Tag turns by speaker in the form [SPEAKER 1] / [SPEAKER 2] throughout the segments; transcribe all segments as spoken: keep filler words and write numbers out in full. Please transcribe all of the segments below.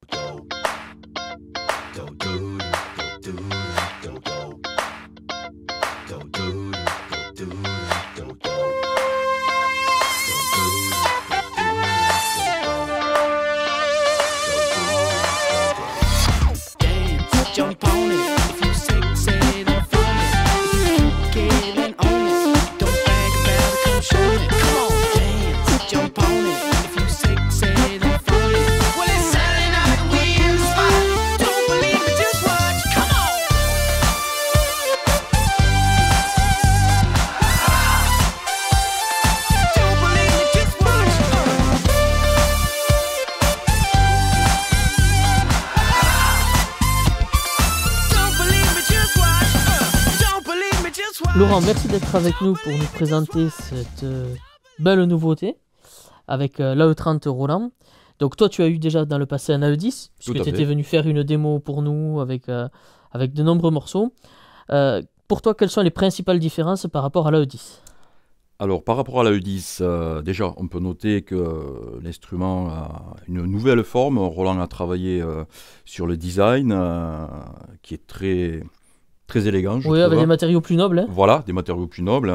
[SPEAKER 1] Jump on it if you sick, say it and phone it. If you get and own it, don't brag about it, come show it. Come on, dance, jump on it if you sick, say it and phone it. Well, it's Saturday night and we in the spot. Don't believe it, just watch. Come on. Don't believe it, just watch.
[SPEAKER 2] Laurent, merci d'être avec nous pour nous présenter cette euh, belle nouveauté avec euh, l'A E trente Roland. Donc toi, tu as eu déjà dans le passé un A E dix, puisque tu étais venu faire une démo pour nous avec, euh, avec de nombreux morceaux. Euh, pour toi, quelles sont les principales différences par rapport à l'A E dix?
[SPEAKER 3] Alors, par rapport à l'A E dix, euh, déjà, on peut noter que euh, l'instrument a une nouvelle forme. Roland a travaillé euh, sur le design, euh, qui est très... très élégant, je
[SPEAKER 2] oui,
[SPEAKER 3] trouve.
[SPEAKER 2] avec des matériaux plus nobles. Hein.
[SPEAKER 3] Voilà, des matériaux plus nobles.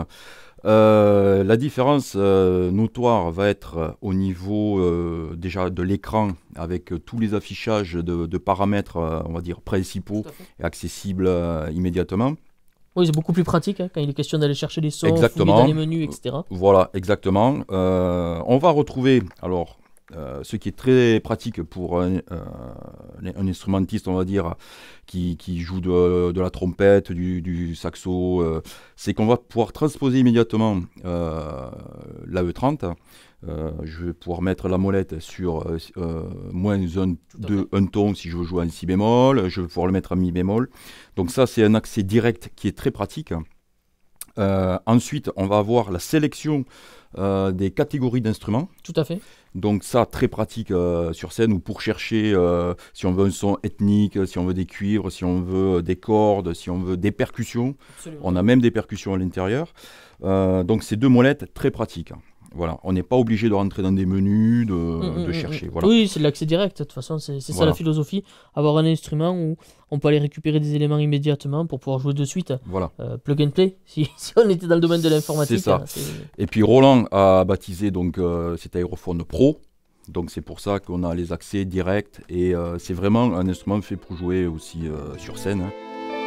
[SPEAKER 3] Euh, la différence euh, notoire va être au niveau euh, déjà de l'écran, avec euh, tous les affichages de, de paramètres, euh, on va dire, principaux et accessibles euh, immédiatement.
[SPEAKER 2] Oui, c'est beaucoup plus pratique hein, quand il est question d'aller chercher les sons,
[SPEAKER 3] exactement.
[SPEAKER 2] Fouiller dans les menus, et cetera.
[SPEAKER 3] Voilà, exactement. Euh, on va retrouver, alors, Euh, ce qui est très pratique pour un, euh, un instrumentiste, on va dire, qui, qui joue de, de la trompette, du, du saxo, euh, c'est qu'on va pouvoir transposer immédiatement euh, l'A E trente. Euh, je vais pouvoir mettre la molette sur euh, moins un, deux, un ton si je veux jouer en si bémol, je vais pouvoir le mettre en mi bémol. Donc ça, c'est un accès direct qui est très pratique. Euh, ensuite, on va avoir la sélection euh, des catégories d'instruments.
[SPEAKER 2] Tout à fait.
[SPEAKER 3] Donc ça, très pratique euh, sur scène, ou pour chercher euh, si on veut un son ethnique, si on veut des cuivres, si on veut des cordes, si on veut des percussions. Absolument. On a même des percussions à l'intérieur. Euh, donc ces deux molettes, très pratiques. Voilà, on n'est pas obligé de rentrer dans des menus, de, mmh, de chercher. Mmh. Voilà.
[SPEAKER 2] Oui, c'est de l'accès direct, de toute façon, c'est voilà. ça la philosophie. Avoir un instrument où on peut aller récupérer des éléments immédiatement pour pouvoir jouer de suite.
[SPEAKER 3] Voilà.
[SPEAKER 2] Euh, plug and play, si, si on était dans le domaine de l'informatique.
[SPEAKER 3] C'est ça. Hein, et puis Roland a baptisé donc, euh, cet aérophone Pro. Donc c'est pour ça qu'on a les accès directs. Et euh, c'est vraiment un instrument fait pour jouer aussi euh, sur scène. Hein.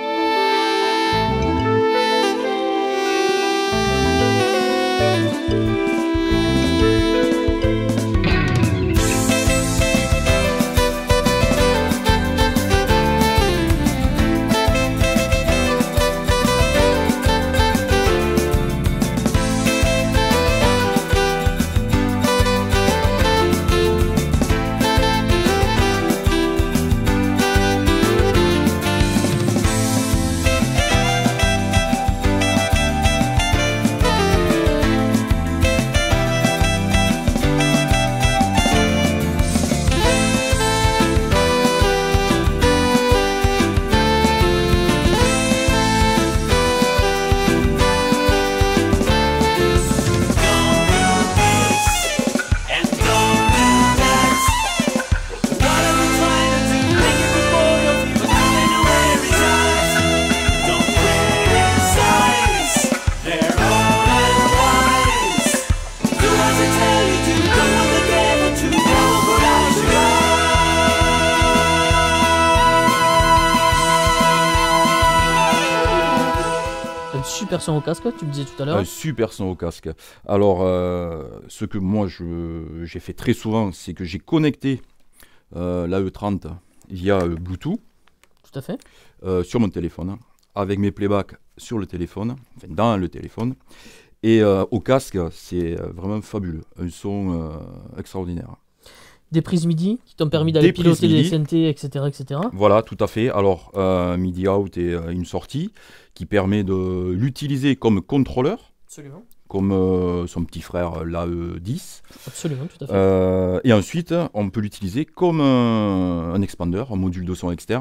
[SPEAKER 2] Super son au casque, tu me disais tout à l'heure.
[SPEAKER 3] Un super son au casque. Alors, euh, ce que moi j'ai fait très souvent, c'est que j'ai connecté euh, l'A E trente via euh, Bluetooth.
[SPEAKER 2] Tout à fait.
[SPEAKER 3] Euh, sur mon téléphone, avec mes playbacks sur le téléphone, enfin dans le téléphone. Et euh, au casque, c'est vraiment fabuleux. Un son euh, extraordinaire.
[SPEAKER 2] Des prises MIDI qui t'ont permis d'aller piloter des S N T, et cetera, et cetera.
[SPEAKER 3] Voilà, tout à fait. Alors, euh, MIDI out est euh, une sortie qui permet de l'utiliser comme contrôleur.
[SPEAKER 2] Absolument.
[SPEAKER 3] Comme euh, son petit frère l'A E dix.
[SPEAKER 2] Absolument, tout à fait.
[SPEAKER 3] Euh, et ensuite, on peut l'utiliser comme un, un expander, un module de son externe,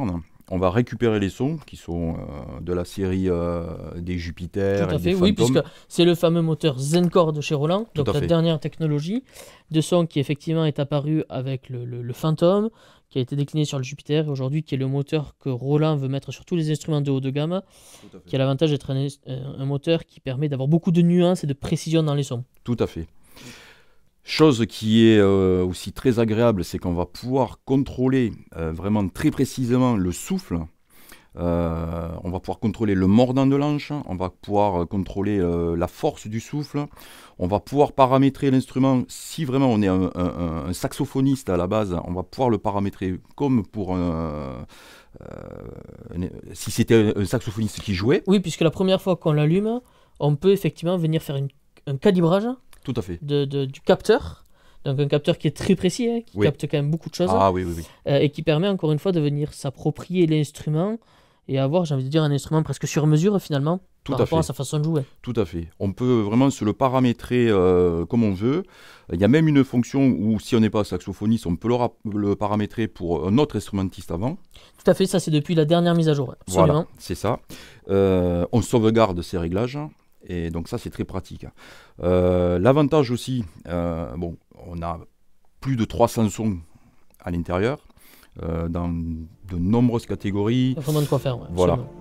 [SPEAKER 3] on va récupérer les sons qui sont euh, de la série euh, des Jupiter.
[SPEAKER 2] Tout à
[SPEAKER 3] et
[SPEAKER 2] fait,
[SPEAKER 3] des
[SPEAKER 2] oui,
[SPEAKER 3] Phantom.
[SPEAKER 2] puisque c'est le fameux moteur Zencore de chez Roland,
[SPEAKER 3] Tout
[SPEAKER 2] donc
[SPEAKER 3] à
[SPEAKER 2] la
[SPEAKER 3] fait.
[SPEAKER 2] dernière technologie de son qui effectivement est apparue avec le, le, le Phantom, qui a été décliné sur le Jupiter, et aujourd'hui qui est le moteur que Roland veut mettre sur tous les instruments de haut de gamme,
[SPEAKER 3] Tout à fait.
[SPEAKER 2] qui a l'avantage d'être un, un moteur qui permet d'avoir beaucoup de nuances et de précision dans les sons.
[SPEAKER 3] Tout à fait. Chose qui est euh, aussi très agréable, c'est qu'on va pouvoir contrôler euh, vraiment très précisément le souffle. Euh, on va pouvoir contrôler le mordant de l'anche, on va pouvoir contrôler euh, la force du souffle, on va pouvoir paramétrer l'instrument. Si vraiment on est un, un- un saxophoniste à la base, on va pouvoir le paramétrer comme pour un, euh, un- si c'était un saxophoniste qui jouait.
[SPEAKER 2] Oui, puisque la première fois qu'on l'allume, on peut effectivement venir faire une- un calibrage
[SPEAKER 3] Tout à fait.
[SPEAKER 2] de, de- du capteur. Donc un capteur qui est très précis, hein, qui
[SPEAKER 3] Oui.
[SPEAKER 2] capte quand même beaucoup de choses,
[SPEAKER 3] Ah oui, oui, oui.
[SPEAKER 2] euh, et qui permet encore une fois de venir s'approprier l'instrument et avoir, j'ai envie de dire, un instrument presque sur mesure finalement,
[SPEAKER 3] Tout
[SPEAKER 2] par
[SPEAKER 3] à
[SPEAKER 2] rapport à
[SPEAKER 3] fait.
[SPEAKER 2] sa façon de jouer.
[SPEAKER 3] Tout à fait. On peut vraiment se le paramétrer euh, comme on veut. Il y a même une fonction où, si on n'est pas saxophoniste, on peut le, rap- le paramétrer pour un autre instrumentiste avant.
[SPEAKER 2] Tout à fait, ça c'est depuis la dernière mise à jour, absolument.
[SPEAKER 3] Voilà, c'est ça. Euh, on sauvegarde ces réglages. Et donc ça, c'est très pratique. Euh, L'avantage aussi, euh, bon, on a plus de trois cents sons à l'intérieur, euh, dans de nombreuses catégories.
[SPEAKER 2] Il y a vraiment de quoi faire. Ouais,
[SPEAKER 3] Voilà.
[SPEAKER 2] absolument.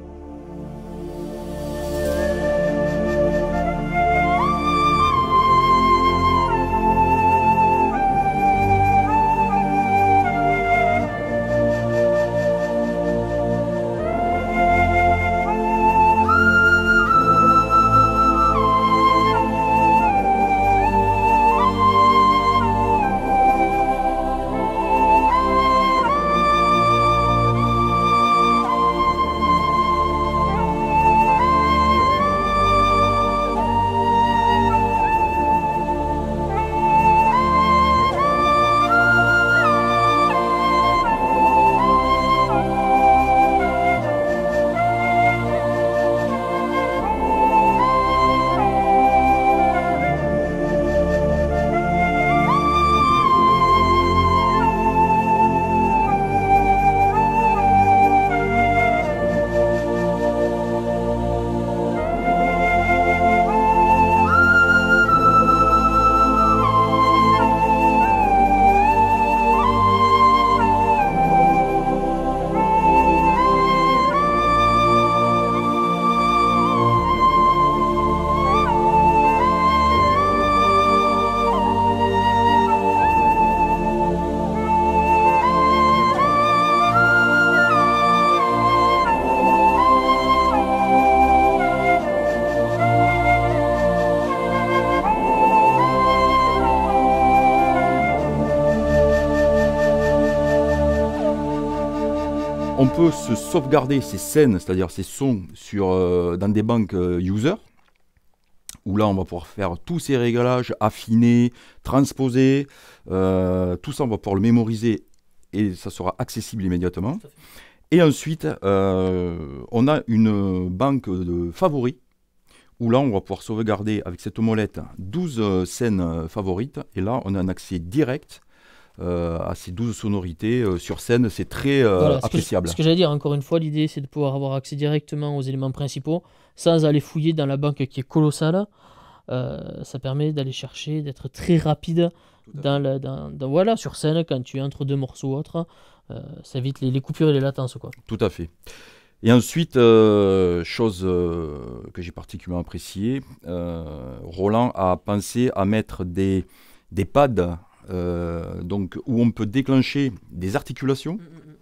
[SPEAKER 3] On peut se sauvegarder ces scènes, c'est-à-dire ces sons, sur, euh, dans des banques euh, user, où là on va pouvoir faire tous ces réglages, affiner, transposer, euh, tout ça on va pouvoir le mémoriser et ça sera accessible immédiatement.
[SPEAKER 2] Tout à fait.
[SPEAKER 3] Et ensuite, euh, on a une banque de favoris, où là on va pouvoir sauvegarder avec cette molette douze euh, scènes euh, favorites, et là on a un accès direct euh, à ces douze sonorités euh, sur scène, c'est très euh,
[SPEAKER 2] Voilà, ce que,
[SPEAKER 3] appréciable.
[SPEAKER 2] ce que j'allais dire, encore une fois, l'idée c'est de pouvoir avoir accès directement aux éléments principaux sans aller fouiller dans la banque qui est colossale. Euh, ça permet d'aller chercher, d'être très rapide dans la, dans, dans- voilà, sur scène quand tu es entre deux morceaux ou autres. Euh, ça évite les, les coupures et les latences, quoi.
[SPEAKER 3] Tout à fait. Et ensuite, euh, chose euh, que j'ai particulièrement appréciée, euh, Roland a pensé à mettre des, des pads euh, donc, où on peut déclencher des articulations.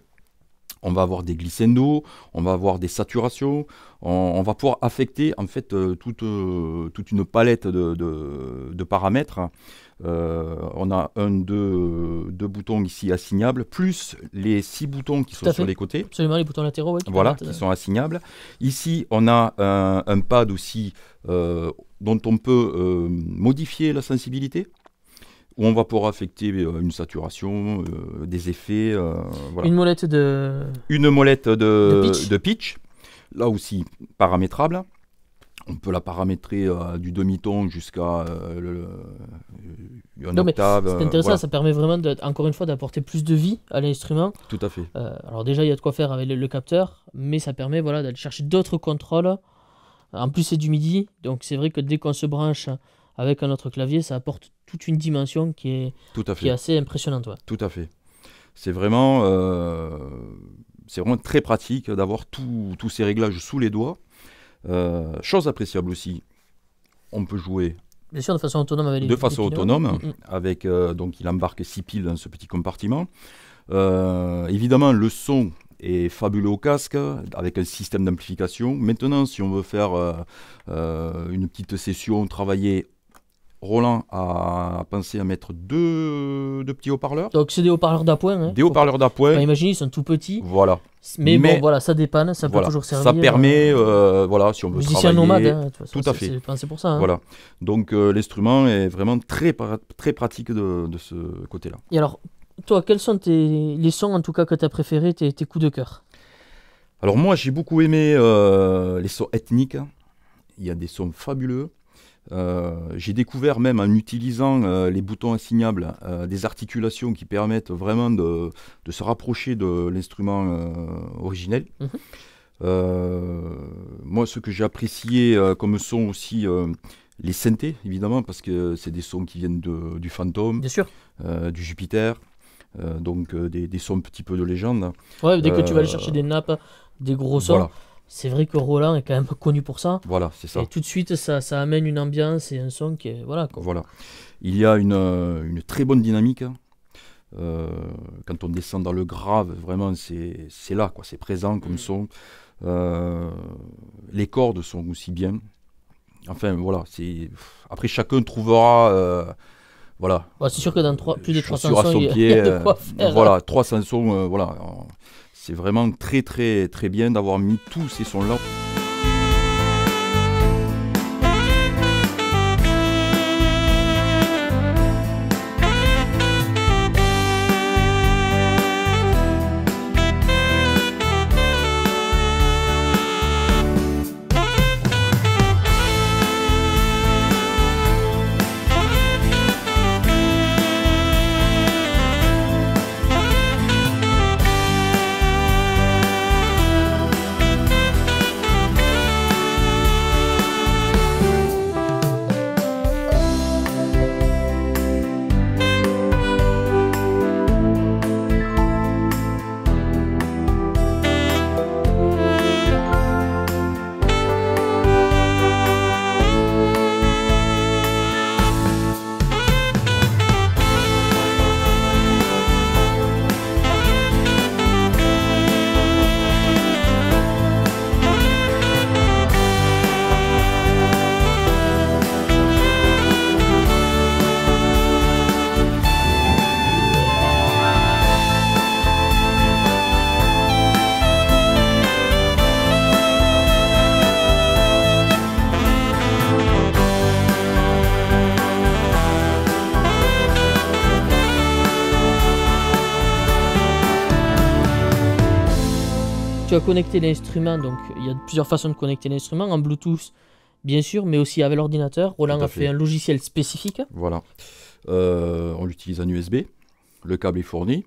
[SPEAKER 3] On va avoir des glissando, on va avoir des saturations, on, on va pouvoir affecter en fait euh, toute, euh, toute une palette de, de- de paramètres. Euh, on a un, deux, deux boutons ici assignables, plus les six boutons qui
[SPEAKER 2] Tout
[SPEAKER 3] sont
[SPEAKER 2] à
[SPEAKER 3] sur
[SPEAKER 2] fait.
[SPEAKER 3] les côtés.
[SPEAKER 2] Absolument, les boutons latéraux, ouais, qui
[SPEAKER 3] Voilà,
[SPEAKER 2] permettent,
[SPEAKER 3] qui
[SPEAKER 2] euh,
[SPEAKER 3] sont assignables. Ici, on a un, un pad aussi euh, dont on peut euh, modifier la sensibilité, où on va pouvoir affecter euh, une saturation, euh, des effets. euh, voilà.
[SPEAKER 2] Une molette de.
[SPEAKER 3] Une molette de,
[SPEAKER 2] De pitch.
[SPEAKER 3] de pitch, là aussi paramétrable. On peut la paramétrer euh, du demi-ton jusqu'à euh, le, le, un
[SPEAKER 2] Non, mais
[SPEAKER 3] octave.
[SPEAKER 2] c'est
[SPEAKER 3] euh,
[SPEAKER 2] intéressant,
[SPEAKER 3] voilà.
[SPEAKER 2] ça permet vraiment, de, encore une fois, d'apporter plus de vie à l'instrument.
[SPEAKER 3] Tout à fait.
[SPEAKER 2] Euh, alors déjà, il y a de quoi faire avec le, le capteur, mais ça permet voilà, d'aller chercher d'autres contrôles. En plus, c'est du MIDI, donc c'est vrai que dès qu'on se branche avec un autre clavier, ça apporte toute une dimension qui est,
[SPEAKER 3] Tout à
[SPEAKER 2] qui est
[SPEAKER 3] fait.
[SPEAKER 2] assez impressionnante. Ouais.
[SPEAKER 3] Tout à fait. C'est vraiment, euh, c'est vraiment très pratique d'avoir tout- tous ces réglages sous les doigts. Euh, chose appréciable aussi, on peut jouer
[SPEAKER 2] Bien sûr, de façon autonome avec les
[SPEAKER 3] de
[SPEAKER 2] les
[SPEAKER 3] façon
[SPEAKER 2] piles.
[SPEAKER 3] autonome,
[SPEAKER 2] Mm, mm.
[SPEAKER 3] avec euh, donc il embarque six piles dans ce petit compartiment. Euh, évidemment, le son est fabuleux au casque, avec un système d'amplification. Maintenant, si on veut faire euh, euh, une petite session, travailler, Roland a pensé à mettre deux, deux petits haut-parleurs,
[SPEAKER 2] Donc c'est des haut-parleurs d'appoint. Hein.
[SPEAKER 3] des haut-parleurs
[SPEAKER 2] Faut
[SPEAKER 3] d'appoint.
[SPEAKER 2] pas imaginer, ils sont tout petits.
[SPEAKER 3] Voilà.
[SPEAKER 2] Mais,
[SPEAKER 3] Mais-
[SPEAKER 2] bon, voilà, ça dépanne, ça peut
[SPEAKER 3] Voilà.
[SPEAKER 2] toujours servir.
[SPEAKER 3] Ça permet,
[SPEAKER 2] euh,
[SPEAKER 3] euh, voilà, si on veut
[SPEAKER 2] musicien
[SPEAKER 3] travailler.
[SPEAKER 2] nomade, hein, de toute façon,
[SPEAKER 3] Tout à
[SPEAKER 2] c'est-
[SPEAKER 3] fait.
[SPEAKER 2] c'est pensé pour ça. Hein.
[SPEAKER 3] Voilà. Donc euh, l'instrument est vraiment très, pra- très pratique de, de ce côté-là.
[SPEAKER 2] Et alors, toi, quels sont tes, les sons en tout cas que tu as préférés, tes, tes coups de cœur?
[SPEAKER 3] Alors moi, j'ai beaucoup aimé euh, les sons ethniques. Il y a des sons fabuleux. Euh, j'ai découvert même en utilisant euh, les boutons assignables euh, des articulations qui permettent vraiment de, de se rapprocher de l'instrument euh, originel.
[SPEAKER 2] Mhm.
[SPEAKER 3] Euh, moi, ce que j'ai apprécié euh, comme son aussi, euh, les synthés, évidemment, parce que c'est des sons qui viennent de- du Phantom,
[SPEAKER 2] Bien sûr.
[SPEAKER 3] euh, du Jupiter, euh, donc euh, des, des sons un petit peu de légende.
[SPEAKER 2] Ouais, dès que tu vas aller
[SPEAKER 3] Euh,
[SPEAKER 2] chercher des nappes, des gros sons,
[SPEAKER 3] Voilà,
[SPEAKER 2] c'est vrai que Roland est quand même connu pour ça.
[SPEAKER 3] voilà, c'est ça.
[SPEAKER 2] Et tout de suite, ça, ça amène une ambiance et un son qui est. Voilà quoi.
[SPEAKER 3] Voilà. Il y a une, euh, une très bonne dynamique. Euh, quand on descend dans le grave, vraiment, c'est c'est là, quoi. C'est présent comme
[SPEAKER 2] Mm.
[SPEAKER 3] son. Euh, les cordes sont aussi bien. Enfin, voilà. c'est Après, chacun trouvera. euh, voilà.
[SPEAKER 2] Bon, c'est sûr que dans trois- plus de trois cents
[SPEAKER 3] chaussure à
[SPEAKER 2] sons,
[SPEAKER 3] son
[SPEAKER 2] il y a-
[SPEAKER 3] pied.
[SPEAKER 2] il y a de
[SPEAKER 3] euh,
[SPEAKER 2] quoi faire.
[SPEAKER 3] voilà, trois cents sons. euh, voilà. C'est vraiment très, très, très bien d'avoir mis tous ces sons-là.
[SPEAKER 2] Tu as connecté l'instrument, donc il y a plusieurs façons de connecter l'instrument, en Bluetooth bien sûr, mais aussi avec l'ordinateur. Roland
[SPEAKER 3] Tout à
[SPEAKER 2] a fait
[SPEAKER 3] fait.
[SPEAKER 2] un logiciel spécifique.
[SPEAKER 3] Voilà. Euh, on l'utilise en U S B. Le câble est fourni.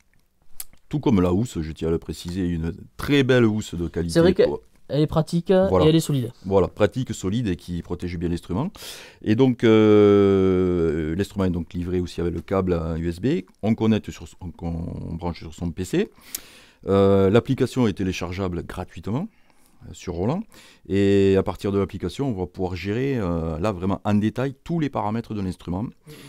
[SPEAKER 3] Tout comme la housse, je tiens à le préciser, une très belle housse de qualité.
[SPEAKER 2] C'est vrai que-
[SPEAKER 3] Quoi.
[SPEAKER 2] Elle est pratique
[SPEAKER 3] Voilà.
[SPEAKER 2] et elle est solide.
[SPEAKER 3] Voilà, pratique, solide et qui protège bien l'instrument. Et donc, euh, l'instrument est donc livré aussi avec le câble en U S B. On connecte sur, on, on branche sur son P C. Euh, L'application est téléchargeable gratuitement euh, sur Roland. Et à partir de l'application, on va pouvoir gérer, euh, là vraiment en détail, tous les paramètres de l'instrument.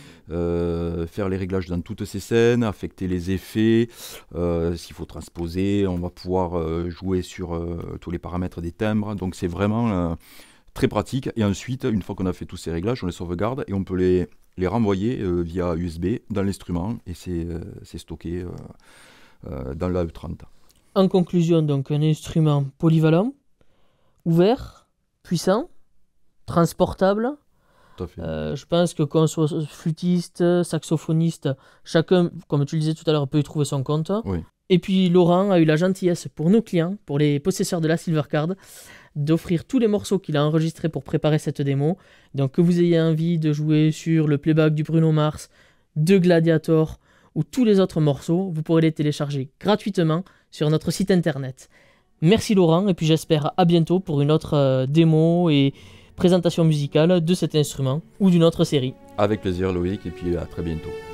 [SPEAKER 3] Euh, faire les réglages dans toutes ces scènes, affecter les effets, euh, s'il faut transposer, on va pouvoir euh, jouer sur euh, tous les paramètres des timbres, donc c'est vraiment euh, très pratique. Et ensuite, une fois qu'on a fait tous ces réglages, on les sauvegarde et on peut les, les renvoyer euh, via U S B dans l'instrument et c'est euh, c'est stocké euh, euh, dans l'A E trente.
[SPEAKER 2] En conclusion, donc un instrument polyvalent, ouvert, puissant, transportable.
[SPEAKER 3] Tout à fait.
[SPEAKER 2] Euh, je pense que qu'on soit flûtiste, saxophoniste, chacun, comme tu le disais tout à l'heure, peut y trouver son compte.
[SPEAKER 3] Oui.
[SPEAKER 2] Et puis Laurent a eu la gentillesse pour nos clients, pour les possesseurs de la Silver Card, d'offrir tous les morceaux qu'il a enregistrés pour préparer cette démo. Donc que vous ayez envie de jouer sur le playback du Bruno Mars, de Gladiator ou tous les autres morceaux, vous pourrez les télécharger gratuitement sur notre site internet. Merci Laurent, et puis j'espère à bientôt pour une autre euh, démo et présentation musicale de cet instrument ou d'une autre série.
[SPEAKER 3] Avec plaisir Loïc, et puis à très bientôt.